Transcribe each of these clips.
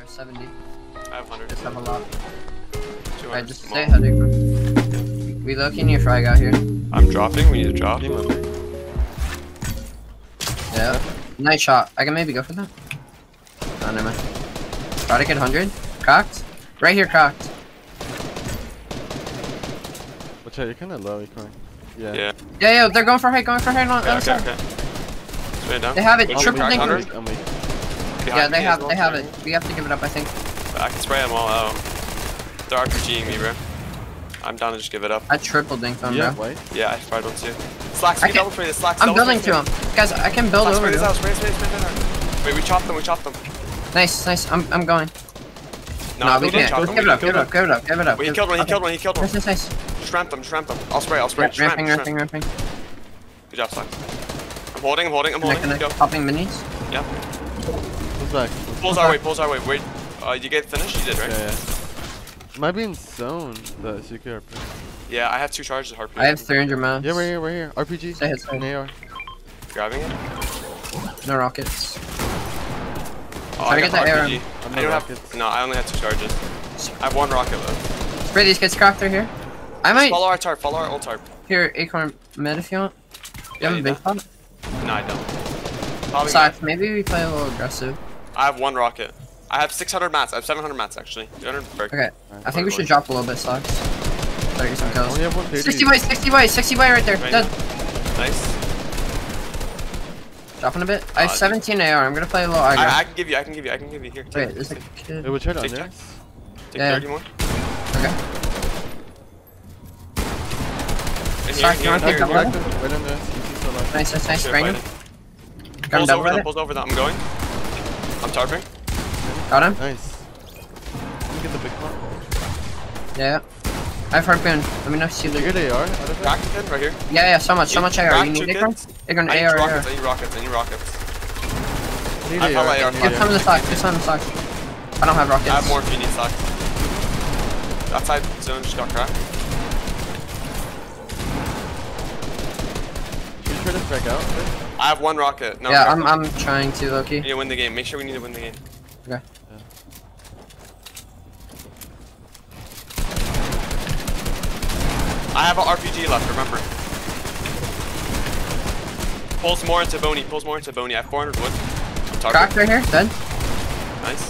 or 70. I have 100. Just have a lot. 200. Alright, just stay ahead, bro. We looking your frag out here. I'm dropping. We need to drop. Yeah. Nice shot. I can maybe go for that. Oh, never mind. Try to get 100. Cracked. Right here, cracked. Watch out, you're kind of low, Econ. Yeah. Yeah, they're going for height, on the Okay. other side. Straight down. They have it. I'm Triple weak, dink. I'm weak. Yeah, they have it. We have to give it up, I think. I can spray them all out. They're RPGing me, bro. I'm down to just give it up. I triple dinked them, Yeah, bro. white. Yeah, I probably don't see it. Slacks, I we can- double spray this. Slacks, I'm double building spray to him. Guys, I can build Slacks, over spray this to out. him. Spray. Wait, we chopped them. Nice. I'm going. No, No, we can't. chop Go, them. give it up. Give it up. Wait, he killed one. Nice. Shrimp them. I'll spray. Ramping. Good job, Slacks. I'm holding. Go. Popping minis. Yeah. What's back? Pulls our way. Wait, you get finished? You did, right? Yeah. Might be in zone, the CQRP. Yeah, I have 2 charges of harpoon. I have 300 mounts. Yeah, right here. RPG. Stay ahead. An AR. Grabbing it. No rockets. Oh, Try to get that arrow. I don't have. No, I only have 2 charges. I have 1 rocket left. Spray these kids cracked through here. I might. Follow our tarp. Follow our old tarp. Here, Acorn mid if you want. You have a big pot? No, I don't. Probably Sorry, maybe we play a little aggressive. I have 1 rocket. I have 600 mats. I have 700 mats actually. 200 brick. Okay, I think we should drop a little bit, Socks. Try to get some kills. Only have 130. 60 white right there. Right Dead. Nice. Dropping a bit. I have 17 AR. I'm gonna play a little aggro. I can give you. Here. Wait, there's a Hey, kid. we'll try it on Take there. Take Yeah. 30 more. Okay. And Sorry, you wanna take that Right one? on there. CC so low. Nice. Sure, Bring him. fighting. Got him double Pulls over them. I'm going. I'm tarping. Got him. Nice. Let me get the big one. Yeah. I have harpoon. Let me know if you see You the. get AR out of it? Cracked kid right here. Yeah, so much AR. You need Acorn? Acorn I need AR. rockets. I need rockets. I need I have AR. AR. Give some of the Socks. Give some of the Socks. I don't have rockets. I have more if you need stock. That side zone just got cracked. Should we try to frag out? I have 1 rocket. No, Yeah, crack. I'm trying to, Loki. We need to win the game. Make sure we need to win the game. Okay. I have an RPG left, remember. Pulls more into Boney. I have 400 wood. I'm targeting. Cracked right here. Dead. Nice.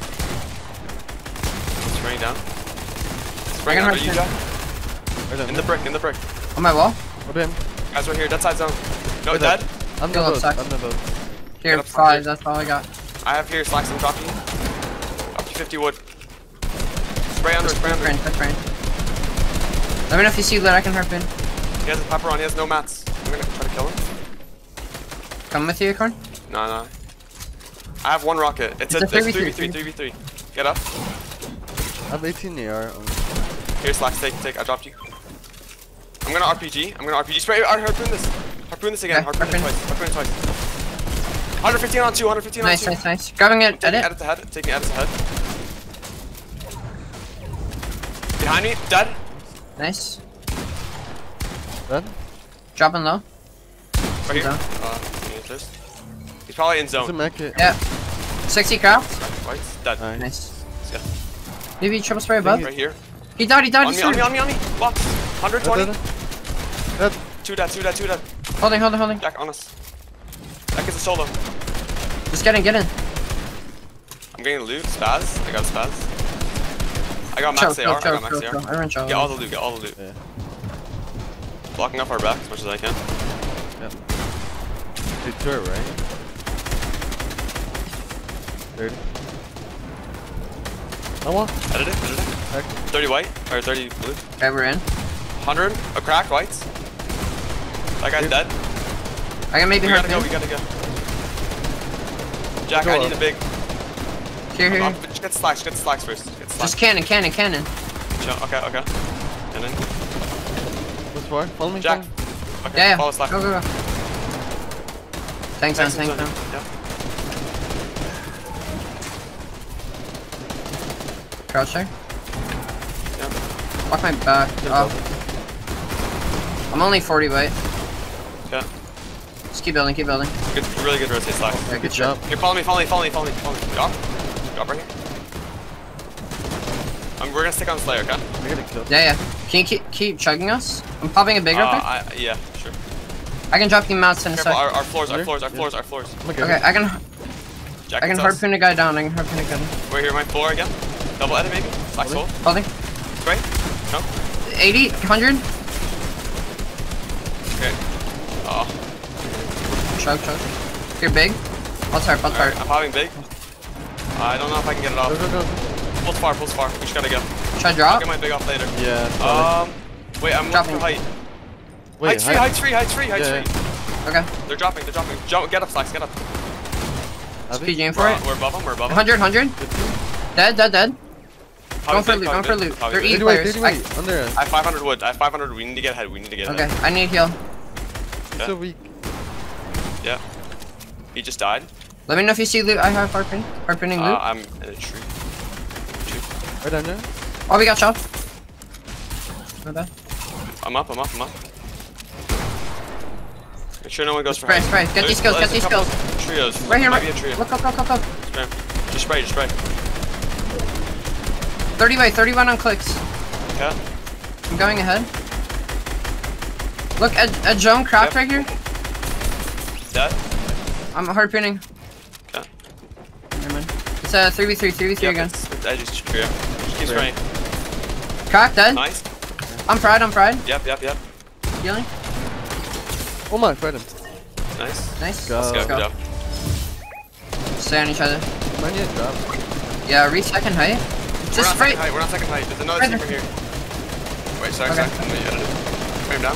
Spraying down. I Spraying can under you, hurt Jack. Right on In the brick. On my wall. Up him. Guys right here, dead side zone. No, Right dead. I'm Kill the him, boat. Sack. I'm the boat. Here, up, 5. That's all I got. I have here, Slacks, I'm dropping you. Up to 50 wood. Spray under. Quick rain. Let me know if you see that I can harpoon. He has a pepper on, he has no mats. I'm gonna try to kill him. Come with you, Acorn. No. I have 1 rocket. It's a 3v3. Get up. I have 18 AR. Here, Slacks, take. I dropped you. I'm gonna RPG. Spray. Harpoon this. Harpoon this again. Okay, Harpoon it twice. 115 on 2. 115 on 2. Nice. Grabbing it. Taking Edit. edit to head. Taking edit to head. Behind me. Dead. Nice. Done? Dropping low. Right here. Zone. He's probably in It's a zone. mech hit. Yeah. 60 craft. White's dead. Nice. Nice. Yeah. Maybe triple spray above. Right here. He died. On me. Box. 120. Dead. 2 dead. Holding. Jack on us. Jack is a solo. Just get in. I'm getting loot. Spaz. I got a spaz. I got max AR. Everyone chill. Get all the loot. Yeah. Blocking off our back as much as I can. Yep. Dude, turret, right? 30. I want. Edit it. Heck. 30 white. Or 30 blue. Okay, we're in. 100. A crack whites. That guy's dead. I can maybe We gotta harpoon. go. Jack, I need a big. Here. Just get slacks first. Just cannon. Chill. Okay. And then. What's for? Follow me. Jack. Follow me. Okay, Yeah. follow slack. Go. Thanks, man. Yeah. Crouch there. Yeah. Walk my back. Oh. I'm only 40 white. Yeah. Just keep building. Good, really good rotate slack. Okay, Good job. Here, follow me. Drop right here. we're gonna stick on Slayer, okay? I'm gonna kill. Yeah. Can you keep chugging us? I'm popping a big real quick. Yeah, sure. I can drop you mounts in a Careful, sec. our floors. I'm Okay, okay. I can Jack, I can it's us. harpoon a guy down. We're here, my floor again. Double edit maybe? Slack soul. Holding. Spray? No? 80, 100. Okay. Oh. Chug. You're big. I'll tarp. Alright, I'm popping big. I don't know if I can get it off. Go. Pulse far. We just gotta go. Should I I'll drop? get my big off later. Yeah. Wait, I'm looking for height. Wait, Height 3. Yeah. Okay. They're dropping. Jump, get up, Slacks, get up. PGing for it. We're above them. 100. Dead. Going for loot. They're E players. Under. I have 500 wood. We need to get ahead. Okay, I need heal. Yeah. So weak. Yeah. He just died. Let me know if you see loot. I have harpooning loot. I'm in a tree. Right under. Oh, we got shot. My bad. I'm up. Make sure no one goes for Spray. height. Get these skills. Trios. Right here, Might be a trio. Look. Spray. Just spray. 31 on clicks. Okay. I'm going ahead. Look, a zone cracked right here. Dead. I'm harpooning. Okay. Never mind. It's a 3v3 again. It's edges trio. Just keep spraying. Cracked, dead. Nice. I'm fried. Yep. Healing. Oh my, fight him. Nice. Go. Let's go. Good job. Stay on each other. Might need a drop. Yeah, reach second height. Just spray. We're not second height. There's another team from here. Wait, sorry. Okay. Let me edit it. Spray him down.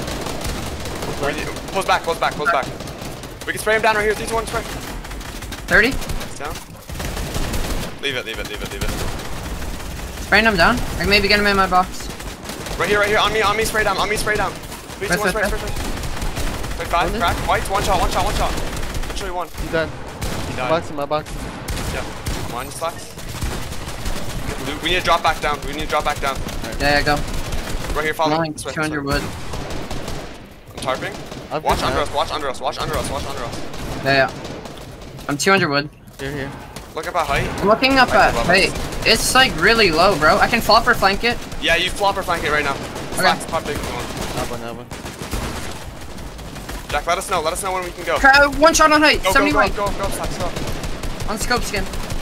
Pulls back. We can spray him down right here. 3, 2, 1, spray. 30. It's down. Leave it. Spraying him down. I can maybe get him in my box. Right here. On me, spray down. 3, 2, 1, spray. Wait, 5, crack. White, one shot. Actually, one. He's dead. He died. Box in my box. Yeah. Come on, Slacks. We need to drop back down. Yeah, go. Right here, I'm follow only me. 200 wood. I'm tarping. I've Watch been under us. Yeah. I'm 200 wood. Here. Look up at height. I'm looking up at. Wait, it's like really low, bro. I can flop or flank it. Yeah, you flop or flank it right now. Slacks, pop big one. Have one. Jack, let us know when we can go. One shot on height. 70 white. Go, Slacks, go. On scope skin.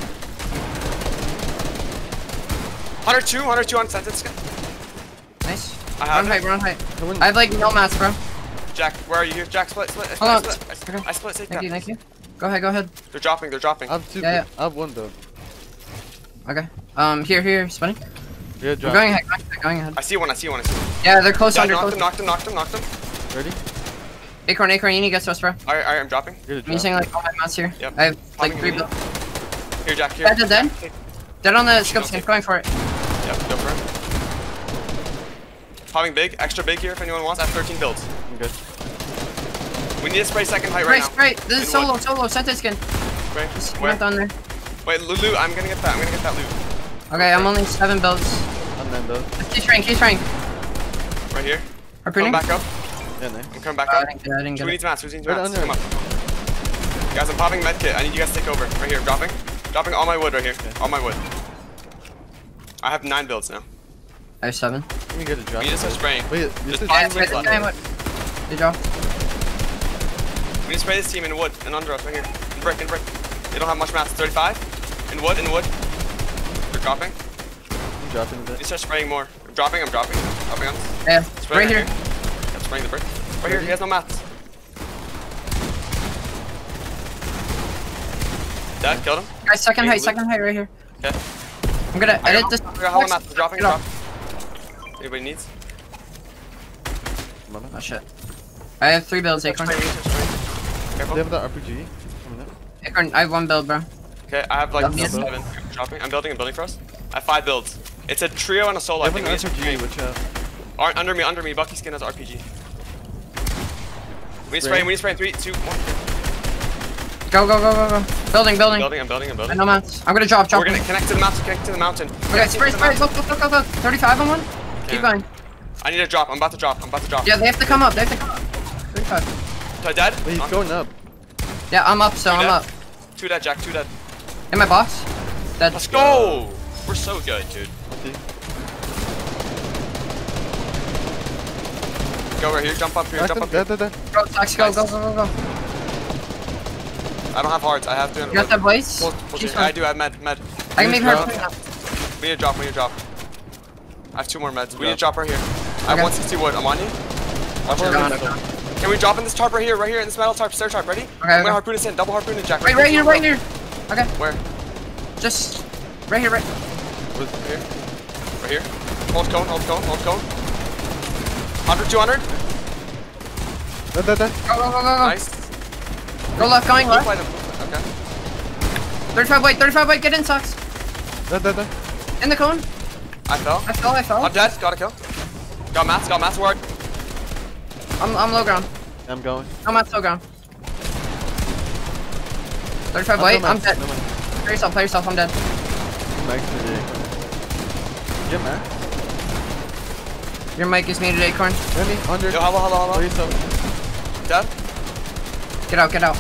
102 on sentence skin. Nice. I have We're on height. I have like no mats, bro. Jack, where are you here? Jack, split. Hold on. I split, take that. Thank you. Go ahead. They're dropping. I have two. Yeah. I have one build. Okay. Here, spinning. Yeah, We're drop. going ahead. I see one. Yeah, they're close Yeah, under. knocked him. Ready? Acorn, you need to get to us, bro. Alright, I'm dropping. Here to I'm drop. using like all my mats here. Yep. I have like Popping 3 me. builds. Here, Jack, here. Dead. Dead on the scope skin. Going for it. Yep, go for it. Popping big, extra big here if anyone wants. I have 13 builds. I'm good. We need to spray second height right now. Spray. This is In wood. solo. Sentence skin. Spray. Just Where? went on there. Wait, loot. I'm gonna get that loot. Okay, I'm only 7 builds. I'm then build. Keep trying. Right here. Harpooning. Coming back up. Yeah, nice. I'm coming back I up. didn't Who get it. needs mats? Right under. Come up. Guys, I'm popping medkit. I need you guys to take over. Right here, dropping all my wood right here. Okay. All my wood. I have 9 builds now. I have 7. Let me get a drop. We need to start spraying. Wait, Just this is five Yeah, builds spray left. this guy. Good job. We need to spray this team in wood and under us right here. In brick. They don't have much mats. 35. In wood. They're dropping. I'm dropping a We bit. need to start spraying more. I'm dropping. Dropping on us. Yeah, Spraying right here. I'm spraying the brick. Right here. He has no mats. Dead. Killed him. Guys, second height right here. Okay. I'm gonna edit this. I got hollow mats. Dropping. Get off. Anybody needs? Oh shit. I have 3 builds, Acorn. They Careful. have the RPG. Coming up. Acorn, I have 1 build, bro. Okay, I have like Yeah. 7. Dropping. I'm building for us. I have 5 builds. It's a trio and a solo. They I have think an we need to RPG, spray. which Under me. Bucky skin has RPG. We need to spray in 3, 2, 1. Go. Building. I'm building. I know mats. I'm gonna drop. We're gonna connect to the mountain. Okay, spray. Look. 35 on one. Keep going. I need to drop. I'm about to drop. Yeah, they have to come up. 35. Am I dead? Wait, he's going up. Yeah, I'm up, so I'm up. 2 dead, Jack. 2 dead. In my box. Dead. Let's go! We're so good, dude. Let's see. Go right here. Jump up here. Back Jump them. up here. Dead. Go, Sox, go, Nice. go, go, go, go. I don't have hearts. I have 300. You got that voice? She's I fine. do. I have med. I can make her. We need to drop. I have 2 more meds. We need to drop right here. I have Okay. 160 wood. I'm on you. Watch I'm your on meds. it. Can we drop in this tarp right here in this metal tarp, stair tarp? Ready? Okay, I'm gonna okay. harpoon us in. Double harpoon in, Jack. Right here, right here. Okay, Where? just right here, right. Right here. Right here. Hold cone. 100, 200. Dead. Go, go, go, go, go. Nice. Go left, going Blue left. fight him. Okay. 35 white, get in, Sox. Dead. In the cone. I fell. I fell. I'm dead. Got a kill. Got mats. Ward. I'm low ground. I'm going. I'm at low ground. 35 white, I'm dead. No man. Play yourself, I'm dead. Max to the Get Max. Your mic is muted, Acorn. Ready? 100. Yo, hello. 37. Dead. Get out.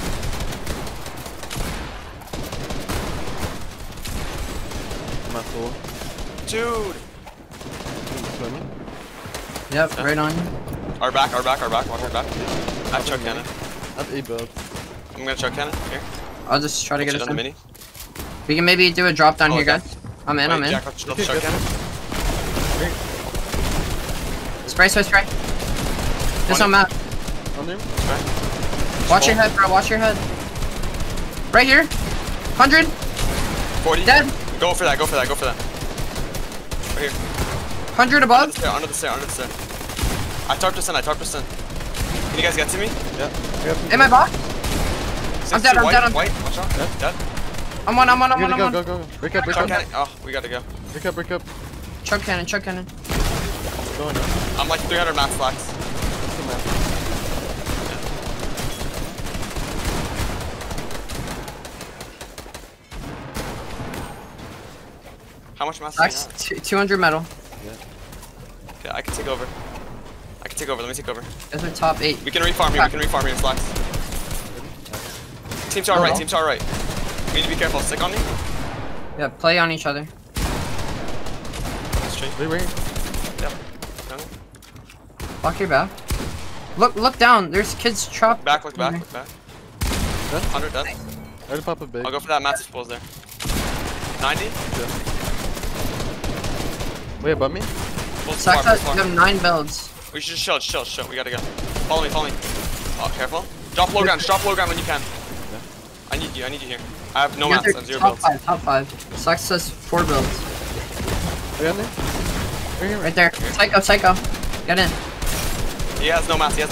I'm at full. Dude. Swimming. Yep, right on you. Our back. Watch our back. I have choke cannon. I have 8 builds. I'm gonna choke cannon. Here. I'll just try to get Shit us on the in. mini. We can maybe do a drop down Oh, here, okay. guys. I'm in. Wait, Jack, let's choke cannon. Spray. This on map. Under. Watch your head, bro. Watch your head. Right here. 100. 40. Dead. Go for that. Right here. 100 above. Under the stair. I tarped us in. Can you guys get to me? Yeah. In my box. 62 I'm dead, I'm White. Watch out. Dead. I'm on. Go. Break up. Choke cannon. Oh, we gotta go. Break up. Choke cannon. Going up. I'm like 300 max slacks. That's the map. How much mass do Max, you have? 200 metal. Okay, I can take over. Let me take over. Those are top 8. We can refarm here, slacks. Team to our right. We need to be careful. Stick on me. Yeah, play on each other. Straight. Wait. Yep. Lock your back. Look down. There's kids trapped. Back. 100 dead. I had to pop a big. I'll go for that massive pulls there. 90. Wait, above me? Pulls Sucks far, that far. you have 9 builds. We should just chill. We gotta go. Follow me. Oh, careful. Drop low ground when you can. I need you here. I have no You guys mats. are I have 0 top builds. 5, top 5. Sucks says 4 builds. Are you on there? Right here. Right there. Psycho. Get in. He has no mats.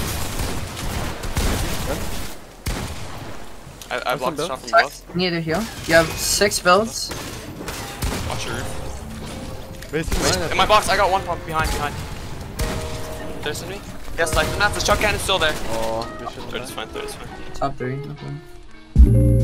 I blocked the shot from above. Sucks. Neither heal. You have 6 builds. Watch your roof. Basically, In my box, I got one pump behind. There's me. Yes, like the mats. The shot cannon is still there. Oh, good shit. Third is fine. Top 3. Okay.